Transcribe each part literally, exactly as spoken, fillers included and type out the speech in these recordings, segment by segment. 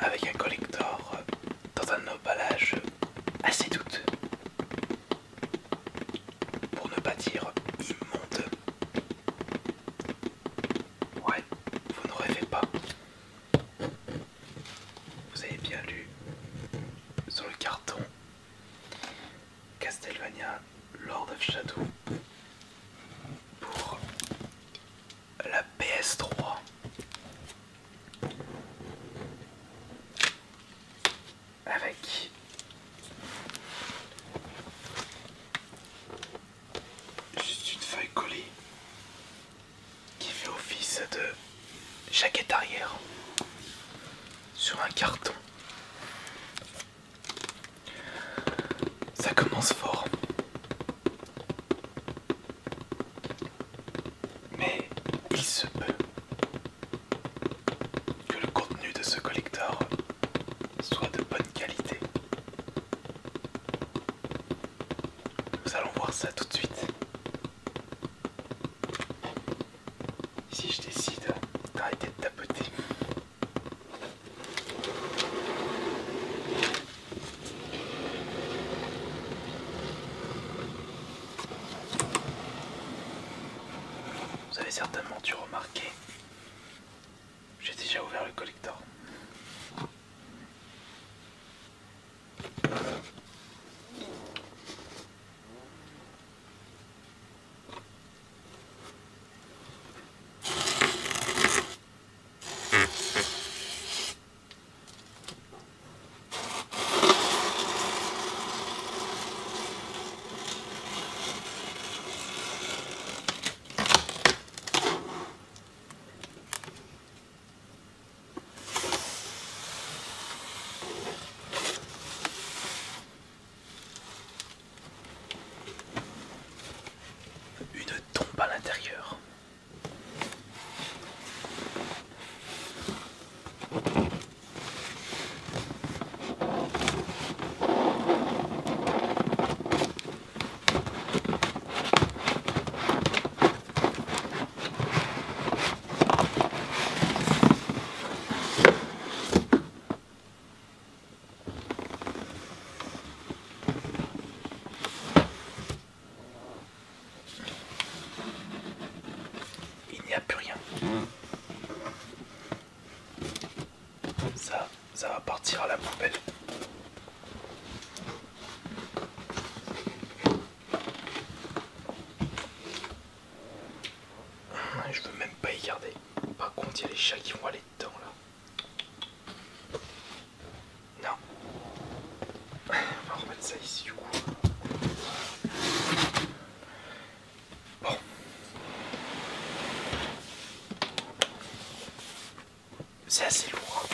avec un collector dans un emballage assez douteux, pour ne pas dire immonde. Ouais, vous ne rêvez pas. Vous avez bien lu sur le carton Castlevania Lord of Shadow pour la P S trois. Avec juste une feuille collée qui fait office de jaquette arrière sur un carton. Ça commence fort, mais il se peut que le contenu de ce collector soit de bonne qualité. Nous allons voir ça tout de suite. Si je décide d'arrêter de tapoter. Vous avez certainement dû remarquer, j'ai déjà ouvert le collector. Une tombe à l'intérieur. Il n'y a plus rien. Ça, ça va partir à la poubelle. Je veux même pas y garder. Par contre, il y a les chats qui vont aller dedans là. Non. On va remettre ça ici du coup. Bon. C'est assez lourd.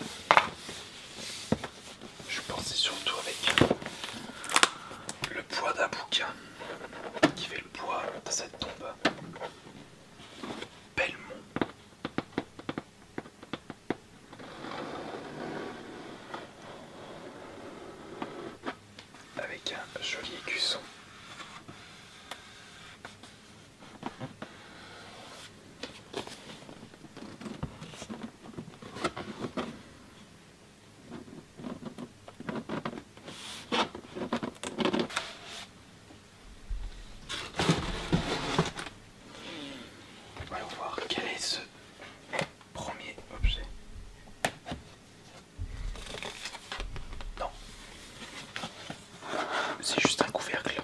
Je pensais surtout avec le poids d'un bouquin qui fait le poids de cette tombe. Belmont. Avec un joli écusson. Voyons voir quel est ce premier objet. Non. C'est juste un couvercle.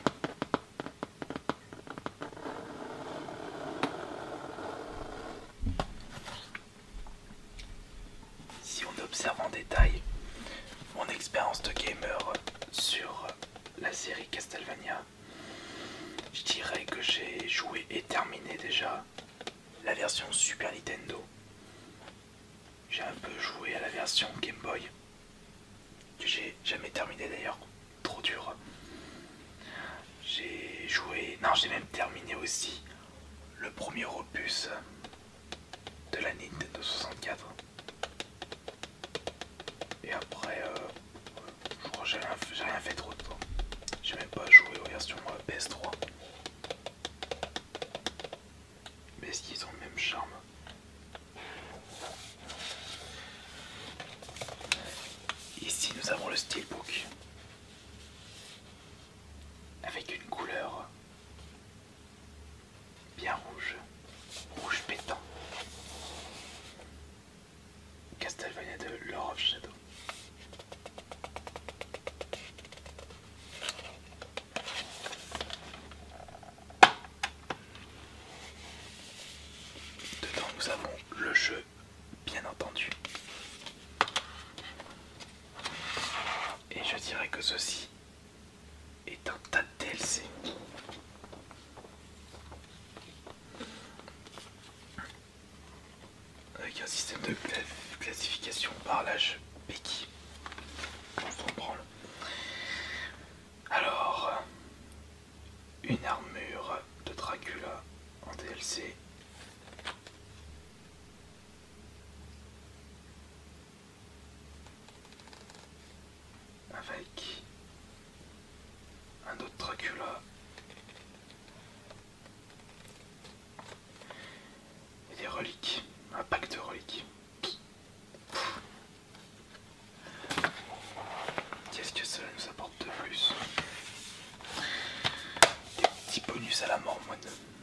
Si on observe en détail mon expérience de gamer sur la série Castlevania, je dirais que j'ai joué et terminé déjà la version Super Nintendo. J'ai un peu joué à la version Game Boy, que j'ai jamais terminé d'ailleurs, trop dur. J'ai joué, non j'ai même terminé aussi le premier opus de la Nintendo soixante-quatre. Et après, euh, je crois que j'ai rien, j'ai rien fait trop de temps. J'ai même pas joué aux versions euh, P S trois. Mais est-ce qu'ils ont le même charme? steelbook avec une couleur bien rouge, rouge pétant. Castlevania de Lord of Shadow. Dedans nous avons le jeu, bien entendu. Et je dirais que ceci est un tas de D L C. Avec un système de classification par l'âge Becky. On s'en branle. Alors, une armure de Dracula en D L C. Avec un autre Dracula et des reliques, un pack de reliques. Qu'est-ce que cela nous apporte de plus? Des petits bonus à la mormone.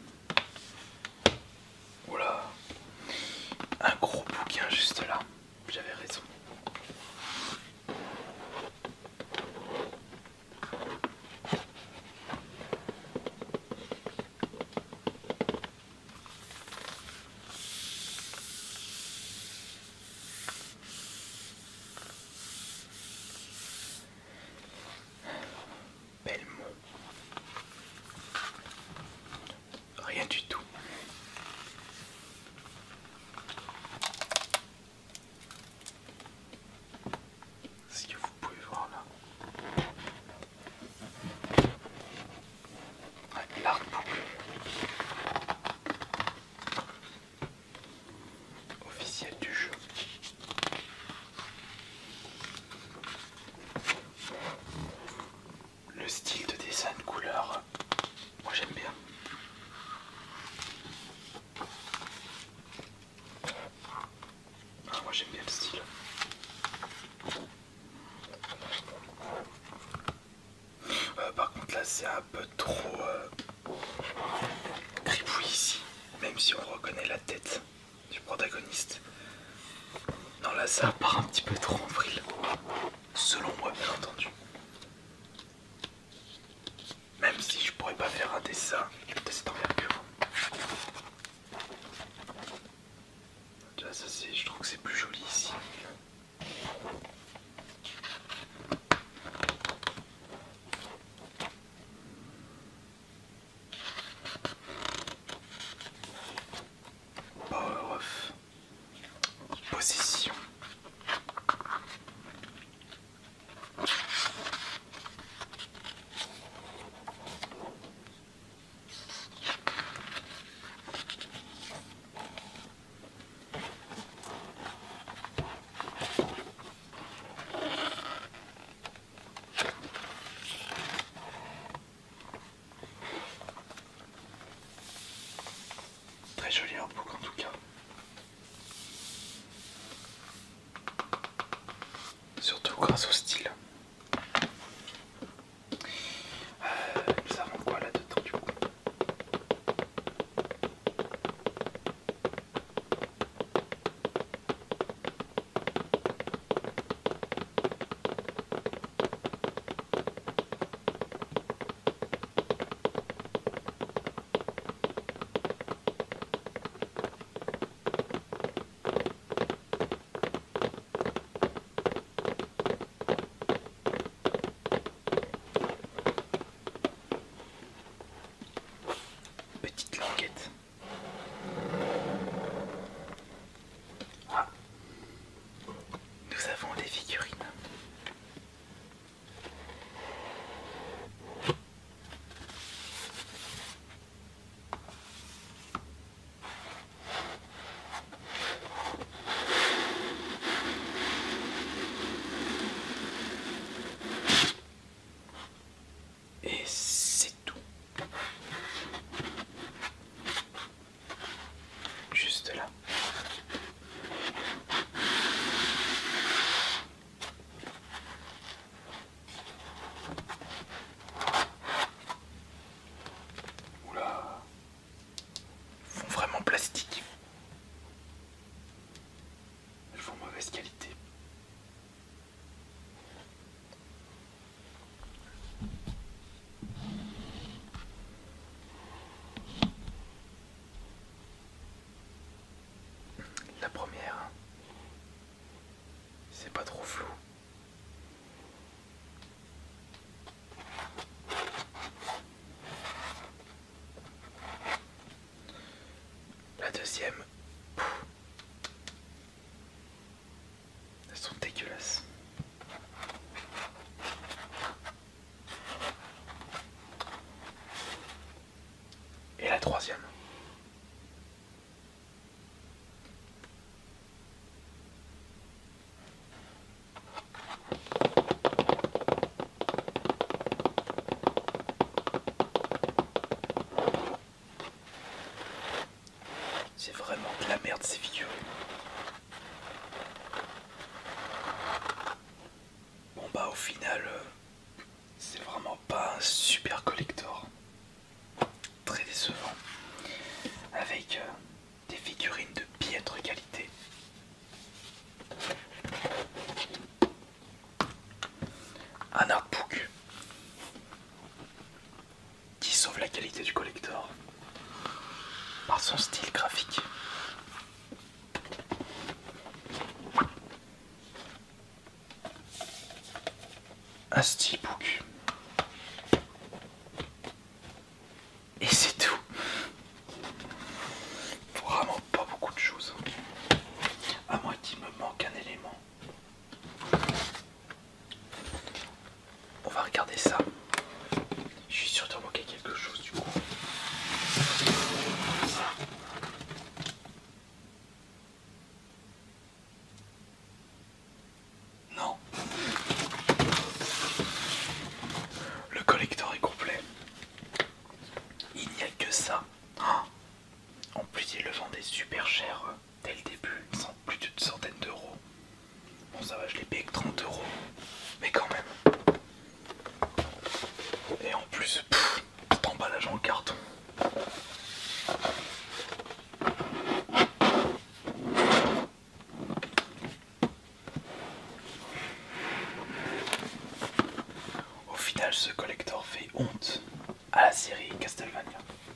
Oula, un gros bouquin juste là, j'avais raison. Rien du tout. Ce que vous pouvez voir là. Ouais, l'artbook officiel du jeu. Le style de dessin de couleur, moi j'aime bien. Ah, moi j'aime bien le style. Euh, par contre là c'est un peu trop euh, gribouille ici, même si on reconnaît la tête du protagoniste. Non là ça part un petit peu trop en vrille, selon moi bien entendu. Même si je pourrais pas faire un dessin de cette envergure. Déjà ça c'est, je trouve que c'est plus joli ici. Power of possession. Très joli artbook en tout cas. Surtout grâce au style. Euh, nous avons quoi là-dedans du coup? c'est pas trop flou. La deuxième, pouf, elles sont dégueulasses. Et la troisième. C'est vraiment de la merde ces figurines. Bon bah au final, euh, c'est vraiment pas un super collector. Très décevant. Avec euh, des figurines de piètre qualité. Un artbook qui sauve la qualité du collector par son style graphique. Un steelbook. Et c'est tout. Vraiment pas beaucoup de choses. À moins qu'il me manque un élément. On va regarder ça. Je suis sûr de manquer quelque chose du coup. Non. Le collector est complet. Il n'y a que ça. En plus, il le vendait super cher euh, dès le début, sans plus d'une centaine d'euros. Bon, ça va, je l'ai payé que trente euros, mais quand même. Et en plus, pff, cet emballage en carton. Au final, ce collector fait honte à la série Castlevania.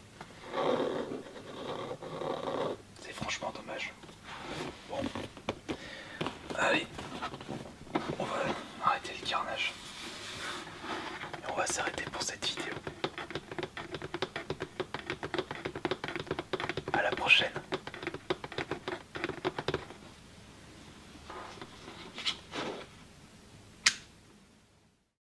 C'est franchement dommage. Bon, allez, on va arrêter le carnage. Et on va s'arrêter pour cette vidéo. À la prochaine.